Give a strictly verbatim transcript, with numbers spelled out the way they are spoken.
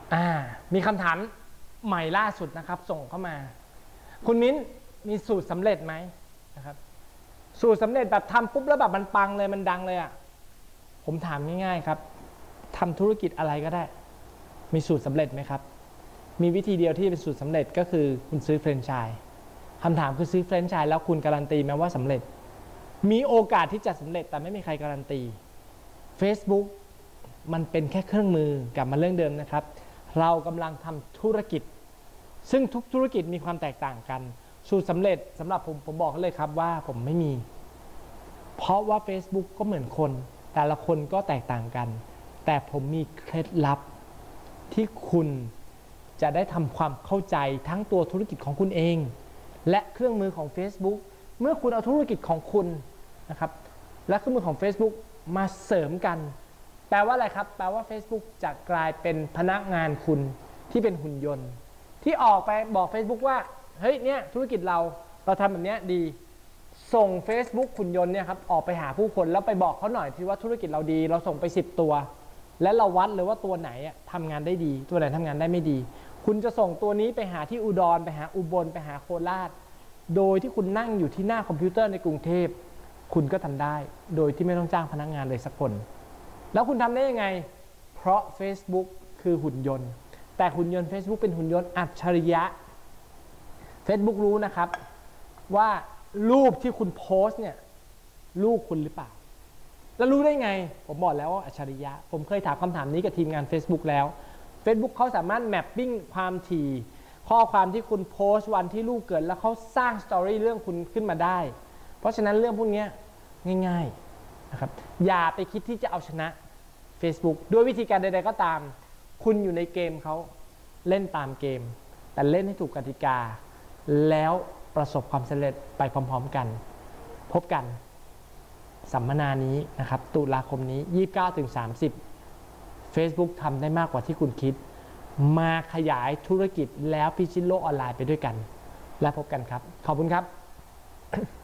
อ่ามีคำถามใหม่ล่าสุดนะครับส่งเข้ามาคุณมิ้นมีสูตรสำเร็จไหมนะครับสูตรสำเร็จแบบทำปุ๊บแล้วแบบมันปังเลยมันดังเลยอ่ะผมถามง่ายๆครับทำธุรกิจอะไรก็ได้มีสูตรสำเร็จไหมครับมีวิธีเดียวที่เป็นสูตรสำเร็จก็คือคุณซื้อแฟรนไชส์คำถามคือซื้อแฟรนไชส์แล้วคุณการันตีไหมว่าสำเร็จมีโอกาสที่จะสำเร็จแต่ไม่มีใครการันตี Facebook มันเป็นแค่เครื่องมือกลับมาเรื่องเดิมนะครับเรากำลังทำธุรกิจซึ่งทุกธุรกิจมีความแตกต่างกันสูตรสำเร็จสำหรับผมผมบอกเลยครับว่าผมไม่มีเพราะว่า Facebook ก็เหมือนคนแต่ละคนก็แตกต่างกันแต่ผมมีเคล็ดลับที่คุณจะได้ทำความเข้าใจทั้งตัวธุรกิจของคุณเองและเครื่องมือของ Facebook เมื่อคุณเอาธุรกิจของคุณนะครับและเครื่องมือของ Facebook มาเสริมกันแปลว่าอะไรครับแปลว่า Facebook จะกลายเป็นพนักงานคุณที่เป็นหุ่นยนต์ที่ออกไปบอก Facebook ว่าเฮ้ยเนี่ยธุรกิจเราเราทำแบบนี้ดีส่ง Facebook หุ่นยนต์เนี่ยครับออกไปหาผู้คนแล้วไปบอกเขาหน่อยที่ว่าธุรกิจเราดีเราส่งไปสิบตัวและเราวัดเลยว่าตัวไหนทำงานได้ดีตัวไหนทำงานได้ไม่ดีคุณจะส่งตัวนี้ไปหาที่อุดรไปหาอุบลไปหาโคราชโดยที่คุณนั่งอยู่ที่หน้าคอมพิวเตอร์ในกรุงเทพคุณก็ทำได้โดยที่ไม่ต้องจ้างพนักงานเลยสักคนแล้วคุณทำได้ยังไงเพราะ Facebook คือหุ่นยนต์แต่หุ่นยนต์ Facebook เป็นหุ่นยนต์อัจฉริยะ Facebook รู้นะครับว่ารูปที่คุณโพสเนี่ยลูกคุณหรือเปล่าแล้วรู้ได้ไงผมบอกแล้วว่าอัจฉริยะผมเคยถามคำถามนี้กับทีมงาน Facebook แล้ว Facebook เขาสามารถแมปปิ้งความถี่ข้อความที่คุณโพสต์วันที่ลูกเกิดแล้วเขาสร้างสตอรี่เรื่องคุณขึ้นมาได้เพราะฉะนั้นเรื่องพวกนี้ง่ายๆนะครับอย่าไปคิดที่จะเอาชนะ Facebook ด้วยวิธีการใดๆก็ตามคุณอยู่ในเกมเขาเล่นตามเกมแต่เล่นให้ถูกกติกาแล้วประสบความสำเร็จไปพร้อมๆกันพบกันสัมมนานี้นะครับตุลาคมนี้ ยี่สิบเก้าถึงสามสิบ Facebook ทำได้มากกว่าที่คุณคิดมาขยายธุรกิจแล้วพิชิตโลกออนไลน์ไปด้วยกันและพบกันครับขอบคุณครับ